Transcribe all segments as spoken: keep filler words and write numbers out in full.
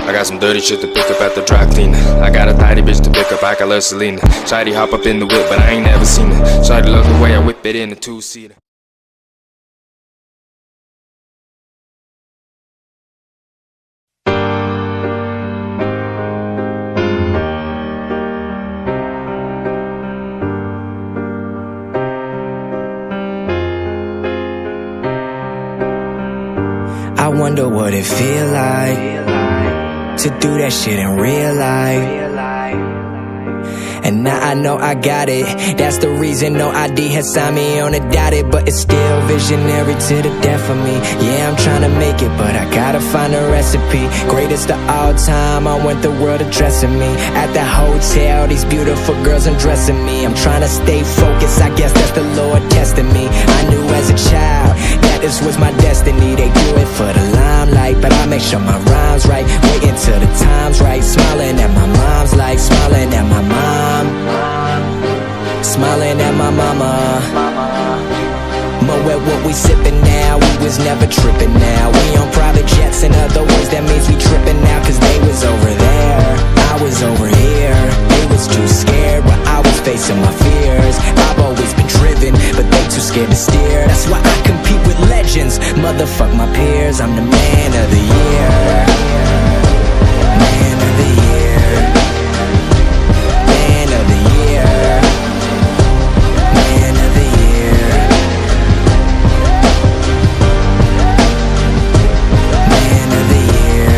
I got some dirty shit to pick up at the dry cleaner. I got a tidy bitch to pick up, I got love Selena. Shawty hop up in the whip, but I ain't never seen her. Shawty love the way I whip it in a two-seater. I wonder what it feel like to do that shit in real life. And now I know I got it. That's the reason no I D has signed me on a dotted. But it's still visionary to the death of me. Yeah, I'm trying to make it, but I gotta find a recipe. Greatest of all time, I want the world addressing me. At the hotel, these beautiful girls undressing me. I'm trying to stay focused, I guess that's the Lord testing me. I knew as a child that this was my destiny. They do it for the limelight, but I make sure my rhyme's right. Waiting till the time's right. Smiling at my mom's like smiling at my mom. Smiling at my mama. Mo at what we sippin' now, we was never trippin' now. We on private jets, in other words, that means we trippin' now. Cause they was over there, I was over here. They was too scared while I was facing my fears. I've always been driven, but they too scared to steer. That's why I compete with legends, motherfuck my peers. I'm the man of the year. Man of the year. Man of the year. Man of the year. Man of the year.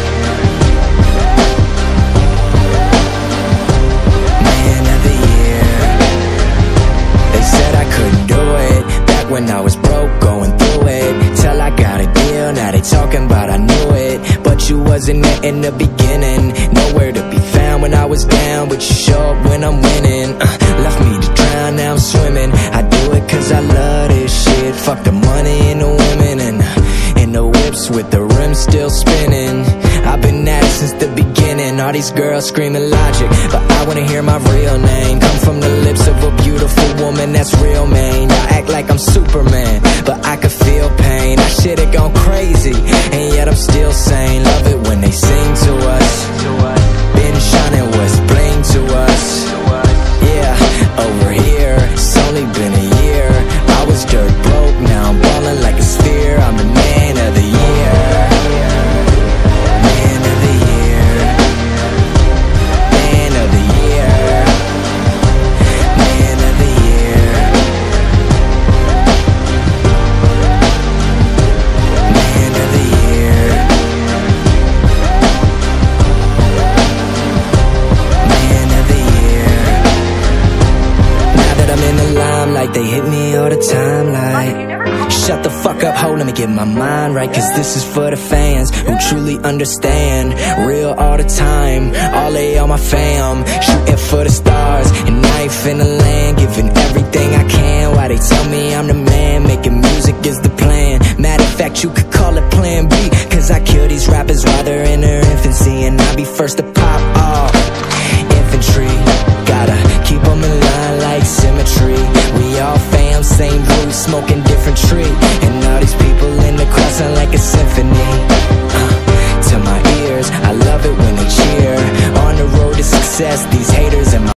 Man of the year. They said I couldn't do it back when I was broke, going through it. Till I got a deal, now they talking about I knew it. But you wasn't there in the beginning. Nowhere to be found when I was down, but you show up when I'm winning. uh, Left me to drown, now I'm swimming. I do it cause I love this shit. Fuck the money and the women, and, uh, and the whips with the rims still spinning. I've been at it since the beginning. All these girls screaming logic, but I wanna hear my real name come from the lips of a beautiful woman that's real, man. Y'all act like I'm Superman, but I could feel pain. I should've gone crazy, and yet I'm still sane. Love it when they sing to us. Been shining what's bling to us. Yeah, over here, it's only been a year. I was dirt broke, now I'm ballin' like a sphere. I'm the man of the year. Man of the year. Man of the year. Man of the year. Man of the year. Man of the year. Now that I'm in the limelight, they hit me all the time like, shut the fuck up, ho, let me get my mind right. Cause this is for the fans who truly understand. Real all the time, all A on my fam. Shooting for the stars, and I ain't finna land. Giving everything I can while they tell me I'm the man. Making music is the plan. Matter of fact, you could call it plan B. Cause I kill these rappers while they're in their infancy, and I be first to pop off. Infantry, gotta keep them in line like symmetry. We all fam, same roots, smoking